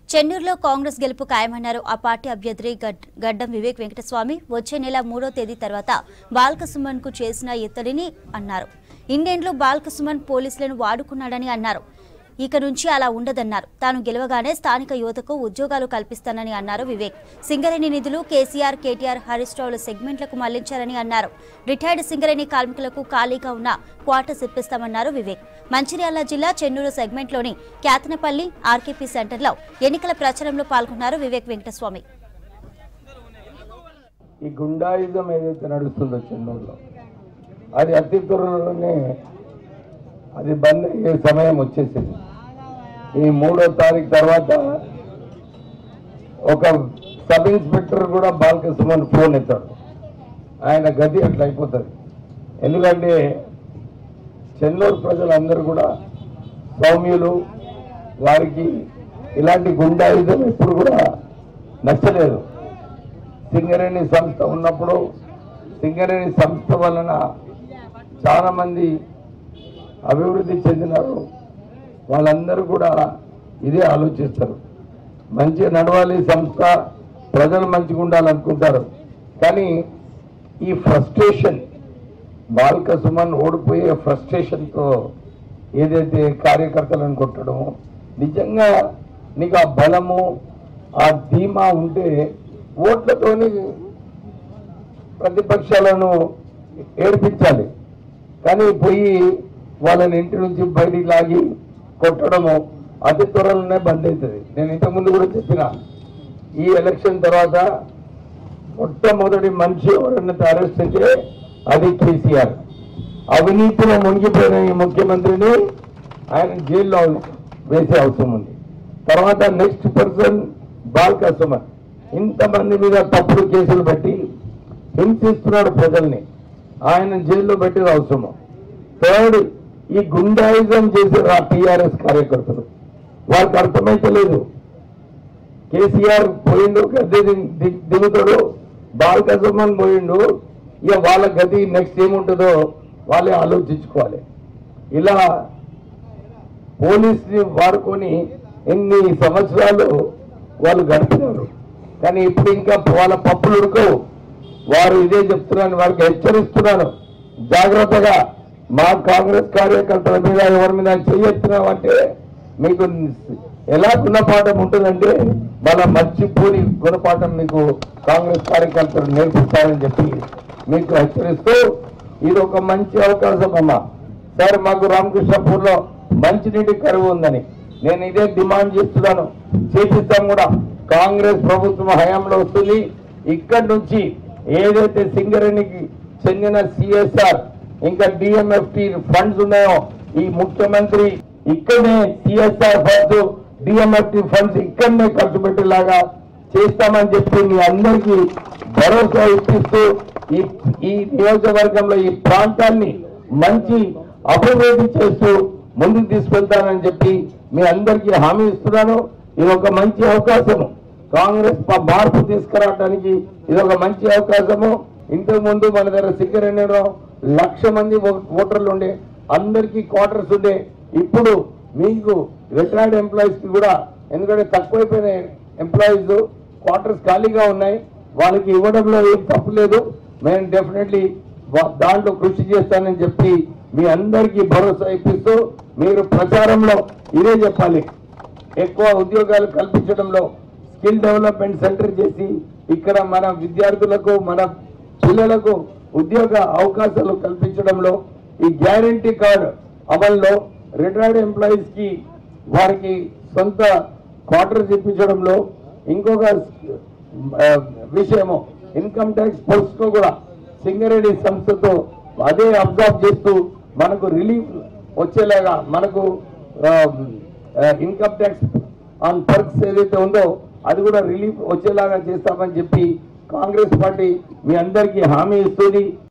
చెన్నూరులో కాంగ్రెస్ గెలుపు ఖాయమన్నారు ఆ పార్టీ అభ్యర్థి గడ్డం వివేక్ వెంకటస్వామి. వచ్చే నెల 3వ తేదీ తర్వాత బాల్కసుమన్ కు చేసిన ఎత్తడిని అన్నారు. ఇండేండ్లో బాల్కసుమన్ పోలీసులను వాడుకున్నాడని అన్నారు. ఇక నుంచి అలా ఉండదన్నారు. తాను గెలవగానే స్థానిక యువతకు ఉద్యోగాలు కల్పిస్తానని అన్నారు వివేక్. సింగరేణి నిధులు కేసీఆర్, కేటీఆర్, హరీష్ రావుల సెగ్మెంట్లకు మళ్లించారని అన్నారు. రిటైర్డ్ సింగరేణి కార్మికులకు ఖాళీగా ఉన్న క్వార్టర్స్ ఇప్పిస్తామన్నారు వివేక్. మంచిర్యాల జిల్లా చెన్నూరు సెగ్మెంట్లోని క్యాతనపల్లి ఆర్కేపీ సెంటర్లో ఎన్నికల ప్రచారంలో పాల్గొన్నారు వివేక్ వెంకటస్వామి. ఈ గుండాయుధం ఏదైతే నడుస్తుందో చెన్నూరులో అది అతి త్వరలోనే అది బంద్ అయ్యే సమయం వచ్చేసింది. ఈ 3వ తారీఖు తర్వాత ఒక సబ్ ఇన్స్పెక్టర్ కూడా బాల్కసుమన్ ఫోన్ ఎత్తాడు. ఆయన గతి అట్లా అయిపోతుంది. ఎందుకంటే చెన్నూరు ప్రజలందరూ కూడా సౌమ్యులు, వారికి ఇలాంటి గుండాయుధం ఎప్పుడు కూడా నచ్చలేదు. సింగరేణి సంస్థ ఉన్నప్పుడు సింగరేణి సంస్థ వలన చాలా మంది అభివృద్ధి చెందినారు. వాళ్ళందరూ కూడా ఇదే ఆలోచిస్తారు. మంచిగా నడవాలి సంస్థ, ప్రజలు మంచిగా ఉండాలనుకుంటారు. కానీ ఈ ఫ్రస్ట్రేషన్, బాల్కసుమన్ ఓడిపోయే ఫ్రస్ట్రేషన్తో ఏదైతే కార్యకర్తలను కొట్టడమో, నిజంగా నీకు ఆ బలము, ఆ ధీమా ఉంటే ఓట్లతోని ప్రతిపక్షాలను ఏర్పించాలి. కానీ పోయి వాళ్ళని ఇంటి నుంచి బయటికి లాగి కొట్టడము అతి త్వరలోనే బంద్ అవుతుంది. నేను ఇంతకుముందు కూడా చెప్పిన, ఈ ఎలక్షన్ తర్వాత మొట్టమొదటి మనిషి ఎవరన్నా అరెస్ట్ అయితే అది కేసీఆర్. అవినీతిలో మునిగిపోయిన ఈ ముఖ్యమంత్రిని ఆయన జైల్లో వేసే అవసరం ఉంది. తర్వాత నెక్స్ట్ పర్సన్ బాల్కసుమన్. ఇంతమంది మీద తప్పుడు కేసులు పెట్టి హింసిస్తున్నాడు ప్రజల్ని, ఆయన జైల్లో పెట్టేది అవసరము. థర్డ్, ఈ గుండాయిజం చేశారు ఆ టీఆర్ఎస్ కార్యకర్తలు. వాళ్ళకి అర్థమైతలేదు. కేసీఆర్ పోయిండు, గద్దె దిగుతాడు, బాల్కసుమన్ పోయిండు, ఇక వాళ్ళ గది నెక్స్ట్ ఏముంటుందో వాళ్ళే ఆలోచించుకోవాలి. ఇలా పోలీసుని వాడుకొని ఎన్ని సంవత్సరాలు వాళ్ళు గడిపినారు. కానీ ఇప్పుడు ఇంకా వాళ్ళ పప్పులు ఉడకవు. వారు ఇదే చెప్తున్నాను, వారికి హెచ్చరిస్తున్నాను, జాగ్రత్తగా మా కాంగ్రెస్ కార్యకర్తల మీద ఎవరి మీద చెయ్యెత్తున్నామంటే మీకు ఎలా గుణపాఠం ఉంటుందంటే వాళ్ళ మర్చిపోని గుణపాఠం మీకు కాంగ్రెస్ కార్యకర్తలు నేర్పిస్తారని చెప్పి మీకు హెచ్చరిస్తూ, ఇది ఒక మంచి అవకాశం అమ్మా. సార్, మాకు రామకృష్ణపూర్లో మంచినీటి కరువు ఉందని నేను ఇదే డిమాండ్ చేస్తున్నాను. చేపిస్తాం కూడా. కాంగ్రెస్ ప్రభుత్వం హయాంలో వస్తుంది. ఇక్కడి నుంచి ఏదైతే సింగరేణికి చెందిన సిఎస్ఆర్ ఇంకా డిఎంఎఫ్టి ఫండ్స్ ఉన్నాయో, ఈ ముఖ్యమంత్రి ఇక్కడనే సిఎస్ఆర్ ఫండ్స్, డిఎంఎఫ్టి ఫండ్స్ ఇక్కడనే ఖర్చు పెట్టేలాగా చేస్తామని చెప్పి మీ అందరికీ భరోసా ఇప్పిస్తూ ఈ నియోజకవర్గంలో ఈ ప్రాంతాన్ని మంచి అభివృద్ధి చేస్తూ ముందుకు తీసుకెళ్తానని చెప్పి మీ అందరికీ హామీ ఇస్తున్నాను. ఇది ఒక మంచి అవకాశము. కాంగ్రెస్ మార్పు తీసుకురావడానికి ఇది ఒక మంచి అవకాశము. ఇంతకు ముందు మన దగ్గర సింగరేణిలో 1,00,000 మంది ఓటర్లు ఉండే, అందరికీ క్వార్టర్స్ ఉండే. ఇప్పుడు మీకు రిటైర్డ్ ఎంప్లాయీస్ కి కూడా, ఎందుకంటే తక్కువైపోయిన ఎంప్లాయీస్ క్వార్టర్స్ ఖాళీగా ఉన్నాయి, వాళ్ళకి ఇవ్వడంలో ఏం తప్పు లేదు. నేను డెఫినెట్లీ దాంట్లో కృషి చేస్తానని చెప్పి మీ అందరికీ భరోసా ఇప్పిస్తూ, మీరు ప్రచారంలో ఇదే చెప్పాలి. ఎక్కువ ఉద్యోగాలు కల్పించడంలో స్కిల్ డెవలప్మెంట్ సెంటర్ చేసి ఇక్కడ మన విద్యార్థులకు, మన పిల్లలకు ఉద్యోగ అవకాశాలు కల్పించడంలో, ఈ గ్యారంటీ కార్డు అమల్లో రిటైర్డ్ ఎంప్లాయీస్ కి వారికి సొంత క్వార్టర్స్ ఇప్పించడంలో, ఇంకొక విషయము ఇన్కమ్ ట్యాక్స్ పోస్ట్ కూడా సింగరేణి సంస్థతో అదే అబ్జర్వ్ చేస్తూ మనకు రిలీఫ్ వచ్చేలాగా, మనకు ఇన్కమ్ ట్యాక్స్ ఆన్ పర్క్స్ ఏదైతే ఉందో అది కూడా రిలీఫ్ వచ్చేలాగా చేస్తామని చెప్పి కాంగ్రెస్ పార్టీ మీ అందరికీ హామీ ఇస్తుంది.